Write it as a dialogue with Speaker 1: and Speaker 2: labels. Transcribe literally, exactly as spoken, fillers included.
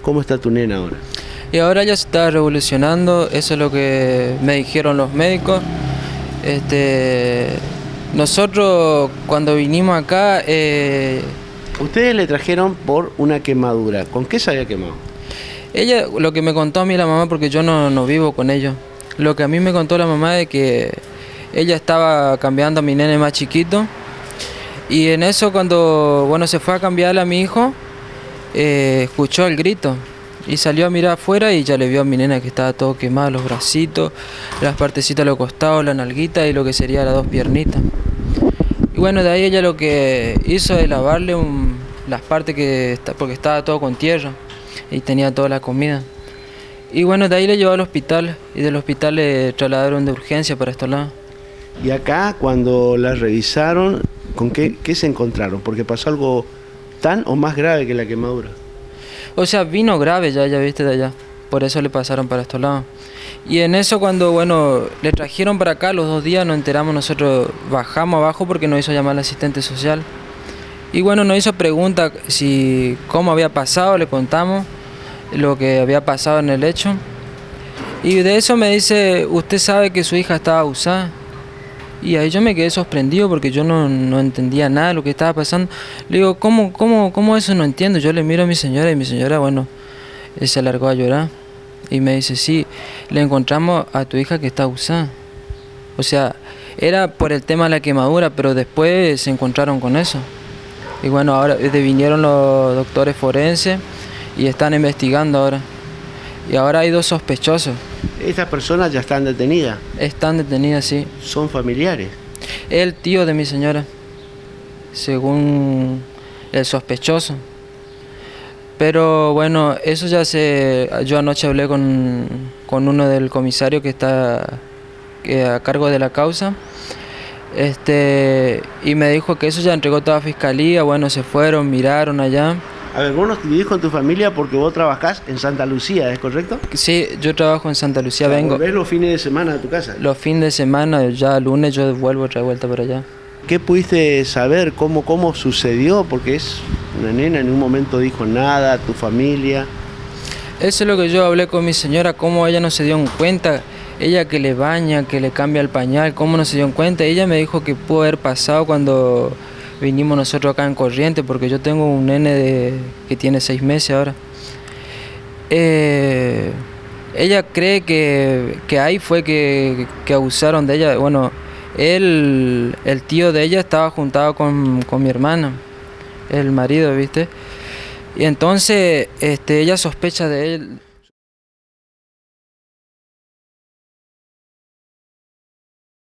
Speaker 1: ¿Cómo está tu nena ahora?
Speaker 2: Y ahora ya se está revolucionando, eso es lo que me dijeron los médicos. Este, nosotros cuando vinimos acá... Eh,
Speaker 1: Ustedes le trajeron por una quemadura. ¿Con qué se había quemado?
Speaker 2: Ella, lo que me contó a mí la mamá, porque yo no, no vivo con ellos, lo que a mí me contó la mamá es que ella estaba cambiando a mi nene más chiquito, y en eso cuando bueno se fue a cambiarle a mi hijo, eh, escuchó el grito y salió a mirar afuera y ya le vio a mi nena que estaba todo quemado, los bracitos, las partecitas de los costados, la nalguita y lo que sería las dos piernitas. Y bueno, de ahí ella lo que hizo es lavarle un, las partes que está, porque estaba todo con tierra y tenía toda la comida. Y bueno, de ahí le llevó al hospital y del hospital le trasladaron de urgencia para estos lados.
Speaker 1: Y acá cuando la revisaron, ¿con qué, qué se encontraron? Porque pasó algo tan o más grave que la quemadura.
Speaker 2: O sea, vino grave ya, ya viste de allá, por eso le pasaron para estos lados. Y en eso cuando, bueno, le trajeron para acá, los dos días nos enteramos, nosotros bajamos abajo porque nos hizo llamar al asistente social. Y bueno, nos hizo pregunta si cómo había pasado, le contamos lo que había pasado en el hecho. Y de eso me dice, ¿usted sabe que su hija estaba abusada? Y ahí yo me quedé sorprendido porque yo no, no entendía nada de lo que estaba pasando. Le digo, ¿cómo, cómo, cómo eso no entiendo? Yo le miro a mi señora y mi señora, bueno, se largó a llorar. Y me dice, sí, le encontramos a tu hija que está abusada. O sea, era por el tema de la quemadura, pero después se encontraron con eso. Y bueno, ahora vinieron los doctores forenses y están investigando ahora. Y ahora hay dos sospechosos.
Speaker 1: ¿Estas personas ya están detenidas?
Speaker 2: Están detenidas, sí.
Speaker 1: ¿Son familiares?
Speaker 2: El tío de mi señora, según el sospechoso. Pero bueno, eso ya se... Yo anoche hablé con, con uno del comisario que está que a cargo de la causa. Este, y me dijo que eso ya entregó toda la fiscalía. Bueno, se fueron, miraron allá.
Speaker 1: A ver, vos no vivís con tu familia porque vos trabajás en Santa Lucía, ¿es correcto?
Speaker 2: Sí, yo trabajo en Santa Lucía,
Speaker 1: O sea,
Speaker 2: vengo.
Speaker 1: ¿volvés los fines de semana a tu casa?
Speaker 2: Los fines de semana, ya el lunes yo vuelvo otra vuelta para allá.
Speaker 1: ¿Qué pudiste saber? ¿Cómo, cómo sucedió? Porque es una nena, en un momento dijo nada, tu familia.
Speaker 2: Eso es lo que yo hablé con mi señora, cómo ella no se dio cuenta, ella que le baña, que le cambia el pañal, cómo no se dio cuenta. Ella me dijo que pudo haber pasado cuando vinimos nosotros acá en Corrientes, porque yo tengo un nene de, que tiene seis meses ahora. Eh, ella cree que, que ahí fue que, que abusaron de ella. Bueno, él, el tío de ella estaba juntado con, con mi hermana, el marido, ¿viste? Y entonces este, ella sospecha de él.